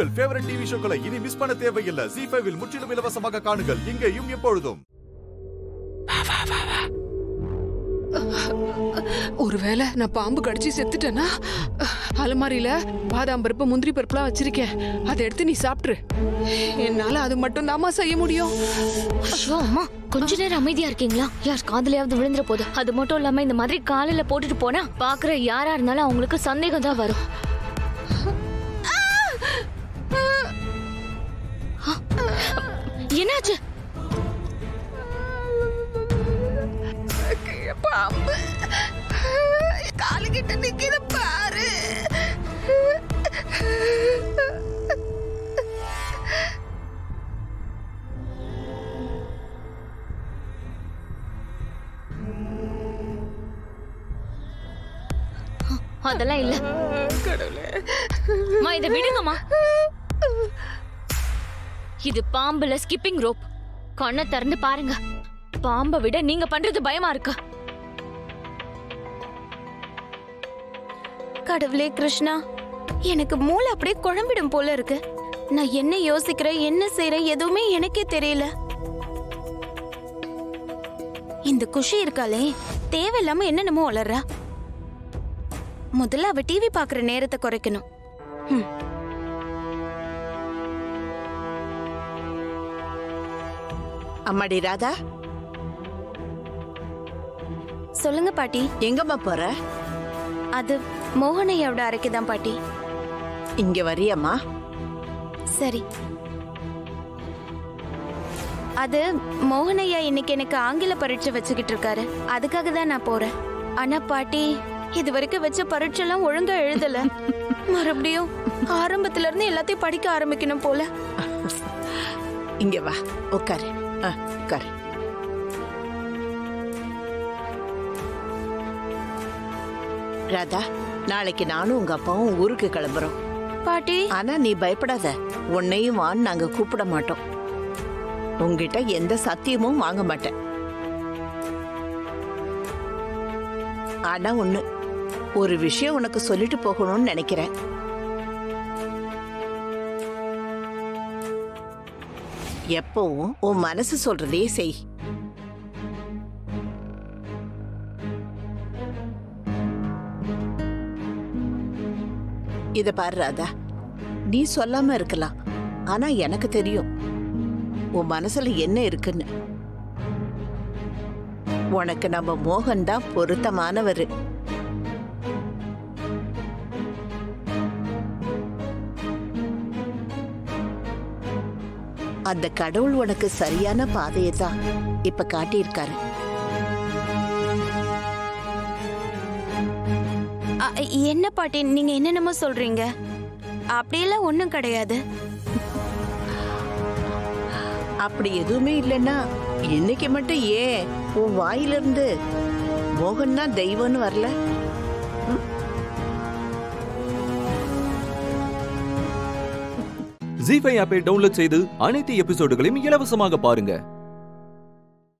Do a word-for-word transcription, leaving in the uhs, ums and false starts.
உங்கள் favourite TV ஷோக்களை இனி miss பண்ண தேவையில்லை. ஜீ ஃபைவ் இல் முற்றிலும் இலவசமாக காணுங்கள். இங்கேயும் எப்பொழுதும். ஒருவேளை நான் பாம்பு கடிச்சு செத்துட்டேன்னா, அலமாரியில பாதாம் பருப்பு முந்திரி பருப்புலாம் வச்சிருக்கேன், அதை எடுத்து நீ சாப்பிட்டுரு. என்னால அது மட்டும் தாமா செய்ய முடியும். அம்மா கொஞ்ச நேரம் அமைதியா இருக்கீங்களா? யார் காதுலயாவது விழுந்துற போது. அது மட்டும் இல்லாம இந்த மாதிரி காலையில போட்டுட்டு போனா பாக்குற யாரா இருந்தாலும் அவங்களுக்கு சந்தேகம் தான் வரும். என்னாச்சு? பாம்பு காலுகிட்ட நிக்கிற பாரு. அதெல்லாம் இல்ல. இத விடுங்கம்மா. இது பாம்புல ஸ்கிப்பிங் ரோப். கண்ணை திறந்து பாருங்க. பாம்பை விட நீங்க பண்றது பயமா இருக்கு. கடவுளே கிருஷ்ணா, எனக்கு மூளை அப்படியே குழம்பிடும் போல இருக்கு. நான் என்ன யோசிக்கிறேன், என்ன செய்யறேன் எதுவுமே எனக்கே தெரியல. இந்த குஷி இருக்காளே, தேவையில்லாம என்னென்னமோ வளர்றா. முதல்ல அவ டிவி பாக்குற நேரத்தை குறைக்கணும். அம்மாடி ராதா, சொல்லுங்க பாட்டி. எங்கம்மா போற? அது மோகனையோட அறைக்குதான் பாட்டி. இங்க வரியம்மா. சரி. அது மோகனையா இன்னைக்கு எனக்கு ஆங்கில பரீட்சை வச்சுக்கிட்டு இருக்காரு, அதுக்காக தான் நான் போறேன். ஆனா பாட்டி, இது வரைக்கும் வச்ச பரீட்சை எல்லாம் ஒழுங்கா எழுதல. மறுபடியும் ஆரம்பத்துல இருந்து எல்லாத்தையும் படிக்க ஆரம்பிக்கணும் போல. இங்க வா, உட்காரு. உட்காரு. ராதா, நாளைக்கு நானும் உங்க அப்பாவும் ஊருக்கு கிளம்புறோம் பாட்டி. ஆனா நீ பயப்படாத, உன்னையும் வான்னு நாங்க கூப்பிட மாட்டோம். உங்ககிட்ட எந்த சத்தியமும் வாங்க மாட்டேன். ஆனா ஒண்ணு, ஒரு விஷயம் உனக்கு சொல்லிட்டு போகணும்னு நினைக்கிறேன். எப்பவும் உன் மனசு சொல்றதே செய். இத பாரு ராதா, நீ சொல்லாம இருக்கலாம், ஆனா எனக்கு தெரியும் உன் மனசுல என்ன இருக்குன்னு. உனக்கு நம்ம மோகன் தான் பொருத்தமானவரு. அந்த கடவுள் உனக்கு சரியான பாதையை தான் இப்ப காட்டியிருக்காரு. என்ன பாட்டி நீங்க என்னென்னமோ சொல்றீங்க? அப்படியெல்லாம் ஒண்ணும் கிடையாது. அப்படி எதுவுமே இல்லைன்னா இன்னைக்கு மட்டும் ஏன் உன் வாயிலிருந்து மோகன்னா தெய்வம்னு வரல? ஜீ ஃபைவ் ஆப்பை டவுன்லோட் செய்து அனைத்து எபிசோடுகளையும் இலவசமாக பாருங்க.